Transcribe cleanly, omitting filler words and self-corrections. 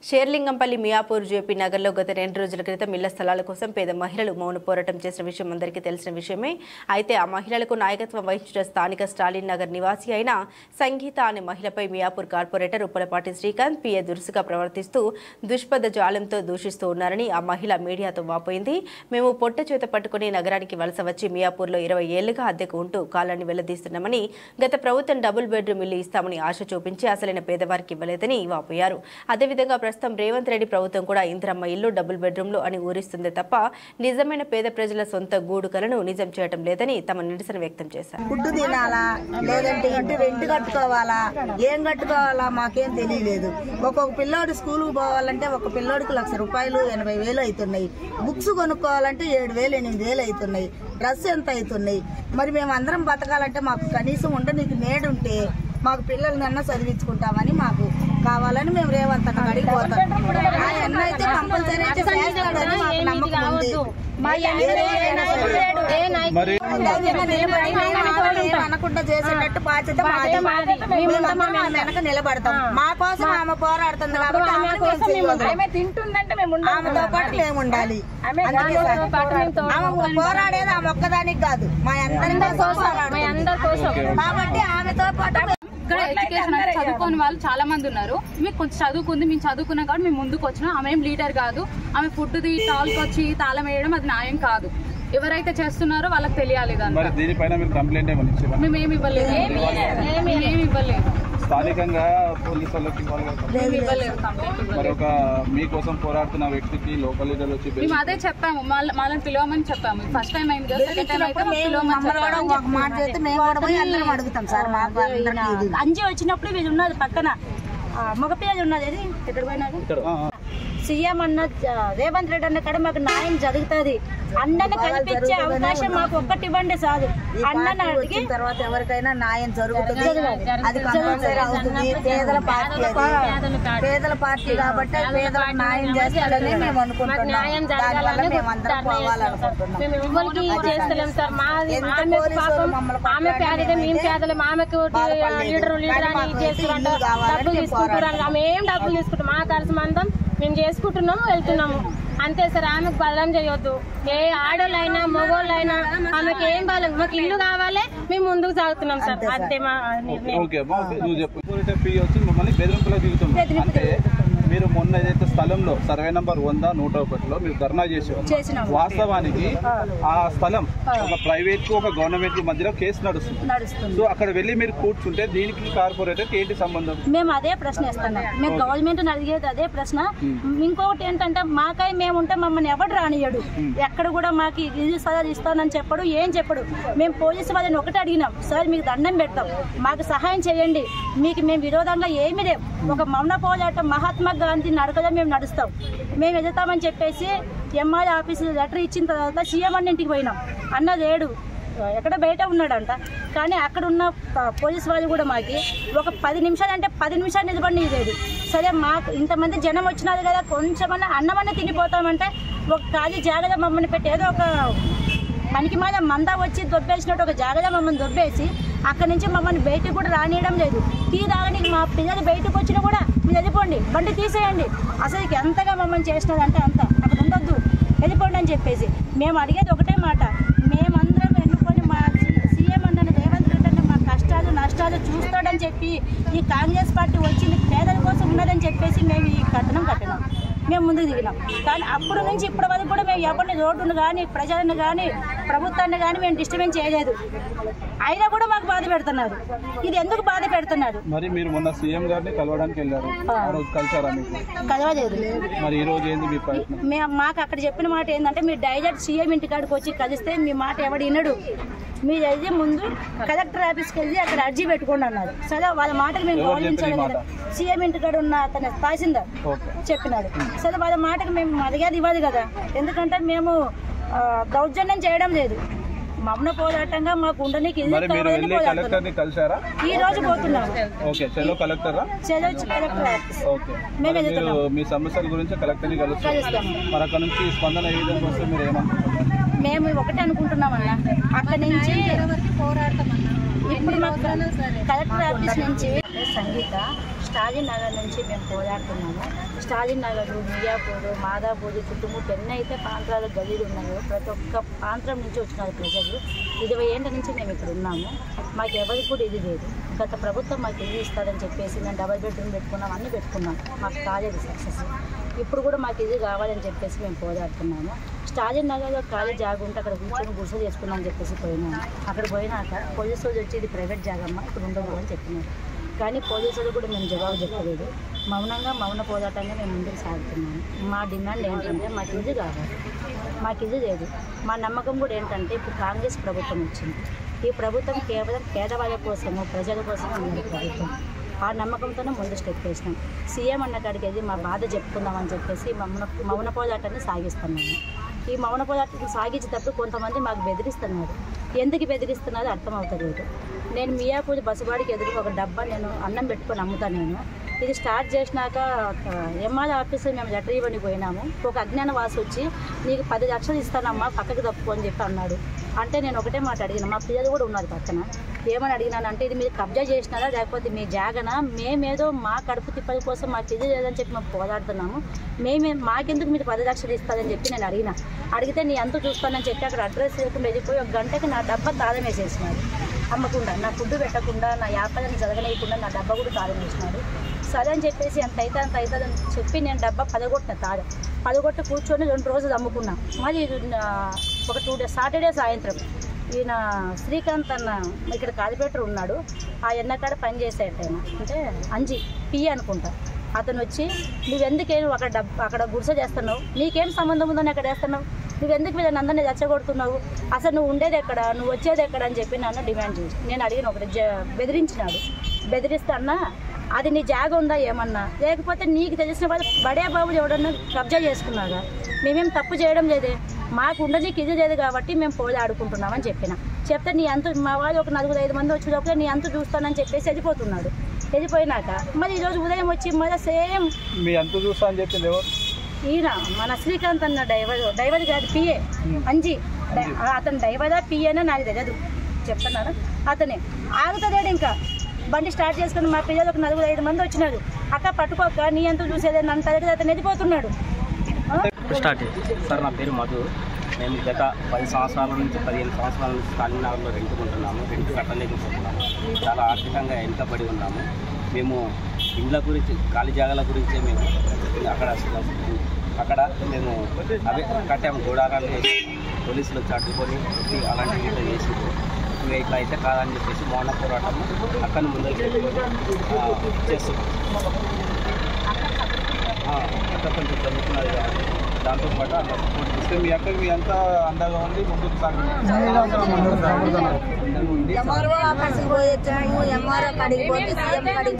Serilingampally Miyapur JP నగర్లో గత 2 రోజుల క్రితం ఇళ్ల స్థలాల కోసం పేద మహిళలు మౌన పోరాటం చేసిన విషయం అందరికీ తెలిసిన విషయమే. అయితే ఆ మహిళలకు నాయకత్వం వహించిన స్థానిక స్టాలిన్ నగర్ నివాసి అయిన సంగీత అనే మహిళపై మియాపూర్ కార్పొరేటర్ ఉప్పలపాటి శ్రీకాంత్ పిఏ దురుసుగా ప్రవర్తిస్తూ దుష్పద జాలంతో దూషిస్తూ ఉన్నారని ఆ మహిళ మీడియాతో వాపోయింది. మేము పొట్ట చేత పట్టుకుని నగరానికి వలస వచ్చి మియాపూర్లో 20 ఏళ్లుగా అద్దెకు ఉంటూ కాలాన్ని వెళ్లదీస్తున్నామని, గత ప్రభుత్వం డబుల్ బెడ్రూమ్ ఇల్లు ఇస్తామని ఆశ చూపించి అసలైన పేదవారికి ఇవ్వలేదని వాపోయారు. అదేవిధంగా ప్రస్తుతం రేవంత్ రెడ్డి ప్రభుత్వం కూడా ఇందిరమ్మ ఇల్లు డబుల్ బెడ్రూమ్లు అని ఊరిస్తుంది తప్ప నిజమైన పేద ప్రజల సొంత గూడు కలను నిజం చేయడం లేదని తమ నిరసన వ్యక్తం చేశారు. ఫుడ్ తినాలా లేదంటే ఇంటి రెంట్ కట్టుకోవాలా ఏం కట్టుకోవాలా మాకేం తెలియలేదు. ఒక్కొక్క పిల్లోడు స్కూల్కి పోవాలంటే ఒక పిల్లోడికి ₹1,00,000 80,000 అవుతున్నాయి. బుక్స్ కొనుక్కోవాలంటే 7,000 8,000 అవుతున్నాయి. డ్రెస్ ఎంత అవుతున్నాయి. మరి మేము అందరం బతకాలంటే మాకు కనీసం ఉండడానికి నేడుంటే మాకు పిల్లలనన్నా చదివించుకుంటామని మాకు కావాలని మేము రేవంత్ అన్న అడిగి పోతాం. ఆ అన్న అయితే కంపల్సరీ అయితే చేస్తాడని మాకు నమ్మకం ఉంది. అనకుండా చేసేటట్టు బాధ్యత వెనక నిలబడతాం. మా కోసం ఆమె పోరాడుతుంది కాబట్టి ఆమెతో పాటు మేము ఉండాలి. ఆమె పోరాడేది ఆమె ఒక్కదానికి కాదు, మా అందరి కోసం. కాబట్టి ఆమెతో పాటు ఇక్కడ ఎడ్యుకేషన్ అంటే చదువుకోని వాళ్ళు చాలా మంది ఉన్నారు. మేము కొంచెం చదువుకుంది, మేము చదువుకున్నాం కాబట్టి మేము ముందుకు వచ్చినాం. ఆమె ఏం లీడర్ కాదు. ఆమె ఫుడ్ టాల్కి వచ్చి తాళం వేయడం అది న్యాయం కాదు. ఎవరైతే చేస్తున్నారో వాళ్ళకి తెలియాలి. మేమేమి ఇవ్వలేదు, ఏమి ఇవ్వలేదు. స్థానికంగా పోలీసు వాళ్ళకి మరి ఒక మీకోసం పోరాడుతున్న వ్యక్తికి లోకల్ లీడర్ వచ్చి మేము అదే చెప్పాము, వాళ్ళని పిలవమని చెప్పాము. ఫస్ట్ టైం అయింది కదా, సెకండ్ టైం అయితే అంజి వచ్చినప్పుడు వీళ్ళు ఉన్నది పక్కన మగపిల్లలు ఉన్నది. అది ఎక్కడ పోయినది సీఎం అన్న రేవంత్ రెడ్డి అన్న కాడ మాకు న్యాయం జరుగుతుంది. అన్నని కల్పించే అవకాశం మాకు ఒక్కటి ఇవ్వండి సార్. అన్నని అడిగిన తర్వాత ఎవరికైనా న్యాయం జరుగుతుంది. అది కంపల్సరీ అవుతుంది. పేదల పార్టీ కాబట్టి పేదలకు న్యాయం చేస్తాడని మేము అనుకుంటున్నాం. దానివల్ల మేము అందరం పోవాలనుకుంటున్నాం. డబ్బులు తీసుకుంటాం. మా కలిసి మందం మేము చేసుకుంటున్నాము, వెళ్తున్నాము అంతే సార్. ఆమెకు బలం చేయొద్దు. ఏ ఆడోళ్ళైనా మగోళ్ళైనా ఆమెకి ఏం బలం, మాకు ఇల్లు కావాలి, మేము ముందుకు సాగుతున్నాం సార్. అంతే మా మీరు మొన్న ఏదైతే స్థలంలో సర్వే నంబర్ 100-101లో మీరు ధర్నా చేసారు. వాస్తవానికి ఆ స్థలం ఒక ప్రైవేట్ కు ఒక గవర్నమెంట్ కు మధ్యలో కేసు నడుస్తుంది. సో అక్కడ వెళ్ళి మీరు కూర్చుంటే దీనికి కార్పొరేటర్ ఏంటి సంబంధం? మేము అదే ప్రశ్న ఇస్తున్నాం. మేము గవర్నమెంట్ అడిగేది అదే ప్రశ్న. ఇంకొకటి ఏంటంటే మాకై మేము ఉంటే మమ్మల్ని ఎవడు రానియడు. ఎక్కడ కూడా మాకు ఇది సలహా ఇస్తానని చెప్పడు, ఏం చెప్పడు. మేము పోలీసు వాళ్ళని ఒకటి అడిగినాం, సార్ మీకు దండం పెడతాం, మాకు సహాయం చేయండి, మీకు మేము విరోధంగా ఏమీ లేవు. ఒక మౌన పోరాటం మహాత్మా గాంధీ నడకలో మేము నడుస్తాం, మేము ఎదుగుతామని చెప్పేసి ఎంఆర్ ఆఫీసు లెటర్ ఇచ్చిన తర్వాత సీఎం అన్న ఇంటికి పోయినాం. అన్న లేడు, ఎక్కడ బయట ఉన్నాడంట. కానీ అక్కడ ఉన్న పోలీసు వాళ్ళు కూడా మాకు ఒక 10 నిమిషాలు అంటే 10 నిమిషాలు నిలబడి లేదు. సరే మాకు ఇంతమంది జనం వచ్చినారు కదా, కొంచెమన్నా అన్నమన్నా తినిపోతామంటే ఒక ఖాళీ జాగ్రత్త మమ్మల్ని పెట్టి ఏదో ఒక పనికి మాద మందా వచ్చి దొబ్బేసినట్టు ఒక జాగ్రత్త మమ్మల్ని దొబ్బేసి అక్కడి నుంచి మమ్మల్ని బయటకు కూడా రానియడం లేదు. టీ తాగడానికి మా పిల్లలు బయటకు వచ్చినా కూడా మీరు వెళ్ళిపోండి, బండి తీసేయండి. అసలు ఎంతగా మమ్మల్ని చేసినదంటే అంత, అక్కడ ఉండొద్దు, వెళ్ళిపోండి అని చెప్పేసి. మేము అడిగేది ఒకటే మాట, మేమందరం ఎన్నుకొని మా సీఎం అన్న రేవంత్ రెడ్డి అన్న మా కష్టాలు నష్టాలు చూస్తాడని చెప్పి ఈ కాంగ్రెస్ పార్టీ వచ్చింది పేదల కోసం ఉన్నదని చెప్పేసి మేము ఈ కట్టడం మేము ముందుకు దిగినాం. కానీ అప్పటి నుంచి ఇప్పటి వరకు కూడా మేము ఎవరిని రోడ్డును కానీ ప్రజలను కానీ ప్రభుత్వాన్ని కానీ మేము డిస్టర్బెన్స్ చేయలేదు. అయినా కూడా మాకు బాధ పెడుతున్నారు. ఇది ఎందుకు బాధ పెడుతున్నారు? మరి మీరు మొన్న సీఎం గారిని కలవడానికి వెళ్ళారు, కలవలేదు. మరి ఈ రోజు ఏంది మీ ప్రయత్నం? మాకు అక్కడ చెప్పిన మాట ఏంటంటే మీరు డైరెక్ట్ సీఎం ఇంటికాడికి వచ్చి కలిస్తే మీ మాట ఎవడు వినడు, మీరు అయితే ముందు కలెక్టర్ ఆఫీస్కి వెళ్ళి అక్కడ అర్జీ పెట్టుకోండి అన్నారు. సరే వాళ్ళ మాటలు మేము గౌరవించాలి కదా. సీఎం ఇంటికాడ ఉన్న అతను తహసీల్దార్ చెప్పినాడు. సరే వాళ్ళ మాటకు మేము అడిగేది ఇవ్వదు కదా. ఎందుకంటే మేము దౌర్జన్యం చేయడం లేదు, మౌన పోరాటంగా మాకు ఉండడానికి ఈ రోజు పోతున్నాము. మీ సమస్యల గురించి కలెక్టర్ని కలుస్తాం. మరి అక్కడ నుంచి స్పందన ఏ విధంగా వస్తే మీరు ఏమనుకుంటున్నారు? మేము ఒకటే అనుకుంటున్నామన్నా, అక్కడ నుంచి ఇప్పుడు మాకు కలెక్టర్ ఆఫీస్ నుంచి సంగీత స్టాలిన్ నగర్ నుంచి మేము పోరాడుతున్నాము. స్టాలిన్ నగర్, మియాపూర్, మాదాపూర్ చుట్టుముట్టు ఎన్నైతే ప్రాంతాలు గలీలు ఉన్నాయో ప్రతి ఒక్క ప్రాంతం నుంచి వచ్చినారు ప్రజలు. 20 ఏళ్ళ నుంచి మేము ఇక్కడ ఉన్నాము. మాకు ఎవరికి కూడా ఇది లేదు. గత ప్రభుత్వం మాకు ఇల్లు ఇస్తారని చెప్పేసి మేము డబల్ బెడ్రూమ్ పెట్టుకున్నాం, అన్నీ పెట్టుకున్నాం. మాకు కాలేదు సక్సెస్. ఇప్పుడు కూడా మాకు ఇది కావాలని చెప్పేసి మేము పోరాడుతున్నాము. స్టాలిన్ నగర్లో ఖాళీ జాగా ఉంటే అక్కడ కూర్చొని గుడిసె చేసుకున్నామని చెప్పేసి పోయినాము. అక్కడ పోయినాక పోలీసు వాళ్ళు వచ్చి ఇది ప్రైవేట్ జాగమ్మ, ఇక్కడ ఉండదు అని చెప్పినారు. కానీ పోలీసులు కూడా మేము జవాబు చెప్పలేదు. మౌన పోరాటంగా మేము ముందుకు సాగుతున్నాము. మా డిమాండ్ ఏంటంటే మాకు ఇది కావాలి, మాకు ఇది లేదు. మా నమ్మకం కూడా ఏంటంటే ఇప్పుడు కాంగ్రెస్ ప్రభుత్వం వచ్చింది. ఈ ప్రభుత్వం కేవలం పేదవాళ్ళ కోసము, ప్రజల కోసమే ఉన్నది ప్రభుత్వం. ఆ నమ్మకంతోనే ముందు స్టెప్ వేసినాం. సీఎం అన్న కాడికి వెళ్ళి మా బాధ చెప్పుకుందామని చెప్పేసి మౌన పోరాటాన్ని సాగిస్తున్నాము. ఈ మౌన పోరాటం సాగించేటప్పుడు కొంతమంది మాకు బెదిరిస్తున్నారు. ఎందుకు బెదిరిస్తున్నారో అర్థమవుతలేదు. నేను మియాపూర్ బస్సుబాడికి ఎదురు ఒక డబ్బా నేను అన్నం పెట్టుకొని అమ్ముతాను. నేను ఇది స్టార్ట్ చేసినాక ఎంఆర్ఓ ఆఫీసులో మేము లెటర్ ఇవ్వని పోయినాము. ఒక అజ్ఞాన వాసు వచ్చి నీకు 10 లక్షలు ఇస్తానమ్మా పక్కకు తప్పుకో అని చెప్పి అన్నాడు. అంటే నేను ఒకటే మాట అడిగిన, మా పిల్లలు కూడా ఉన్నారు పక్కన. ఏమని అడిగినానంటే ఇది మీరు కబ్జా చేసినారా లేకపోతే మీ జాగనా, మేమేదో మా కడుపు తిప్పల కోసం మాకు ఇది లేదని చెప్పి మేము పోరాడుతున్నాము, మాకెందుకు మీరు 10 లక్షలు ఇస్తారని చెప్పి నేను అడిగితే నీ అంతా చూస్తానని చెప్పి అక్కడ అడ్రస్ లేకుండా వెళ్ళిపోయి 1 గంటకి నా డబ్బా తాళం వేసేసినాడు. అమ్మకుండా, నా ఫుడ్ పెట్టకుండా, నా వ్యాపారాన్ని జరగలేకుండా నా డబ్బా కూడా తాళం వేసినాడు. సరే అని చెప్పేసి అంత అవుతుందని చెప్పి నేను డబ్బా పదగొట్టిన తాళం పదగొట్టి కూర్చొని 2 రోజులు అమ్ముకున్నా. మళ్ళీ ఒక 2 డేస్ సాటర్డే సాయంత్రం ఈయన శ్రీకాంత్ అన్న ఇక్కడ కాలిపేటర్ ఉన్నాడు. ఆ ఎన్నకాడ పని చేసేటైనా అంటే అంజి పిఏ అనుకుంటా. అతను వచ్చి నువ్వెందుకేం అక్కడ గుడిసె చేస్తున్నావు, నీకేం సంబంధం ఉందని అక్కడ వేస్తున్నావు, నువ్వెందుకు వీళ్ళని అందరినీ రెచ్చగొడుతున్నావు, అసలు నువ్వు ఉండేది ఎక్కడ, నువ్వు వచ్చేది ఎక్కడ అని చెప్పి నన్ను డిమాండ్ చేసి నేను అడిగిన ఒకటి బెదిరించినాడు. బెదిరిస్తే అన్న అది నీ జాగ ఉందా ఏమన్నా, లేకపోతే నీకు తెలిసిన వాళ్ళు బడే బాబులు ఎవడన్నా కబ్జా చేసుకున్నాగా, మేమేం తప్పు చేయడం లేదే, మాకు ఉండడానికి ఇది లేదు కాబట్టి మేము పోయి ఆడుకుంటున్నామని చెప్పిన. చెప్తే నీ అంత మా వాళ్ళు ఒక 4-5 మంది వచ్చేటప్పుడు నీ అంత చూస్తానని చెప్పేసి వెళ్ళిపోతున్నాడు. వెళ్ళిపోయినాక మళ్ళీ ఈరోజు ఉదయం వచ్చి మళ్ళీ సేమ్ మీ అంత చూస్తా అని చెప్పింది ఈయన మన శ్రీకాంత్ అన్న డ్రైవర్ కాదు పిఏ అంజి. అతను డ్రైవరా పిఏనా నాకు తెలియదు, చెప్తున్నాను. అతనే ఆగుతాడు. ఇంకా బండి స్టార్ట్ చేసుకుని మా పిల్లలు ఒక 4-5 మంది వచ్చినారు. అక్క పట్టుకోక నీ ఎంత చూసేది నన్ను తరగతి అతను వెళ్ళిపోతున్నాడు. సార్ నా పేరు మధు. మేము గత 10 సంవత్సరాల నుంచి 15 సంవత్సరాల నుంచి స్టాలిన్ నగర్లో రెంటుకుంటున్నాము. రెంటు కట్టలేకపోతున్నాము. చాలా ఆర్థికంగా వెనుకబడి ఉన్నాము. మేము ఇండ్ల గురించి, ఖాళీ జాగాల గురించే మేము అక్కడ మేము అవే కట్టాము. గోడారాలు వేసి పోలీసులు వచ్చి అడ్డుకొని అలాంటివి ఇట్లా చేసి ఇంకా ఇట్లా అయితే కాదని చెప్పేసి మౌన పోరాటం అక్కడ ముందర చేస్తున్నాం. అక్కడ కొంచెం జరుగుతున్నది కాబట్టి దాంతోపాటు అట్లా సపోర్ట్ చేస్తే మీ అక్కడ మీ అంతా అండగా ఉండి ముందుకు సాగుతుంది.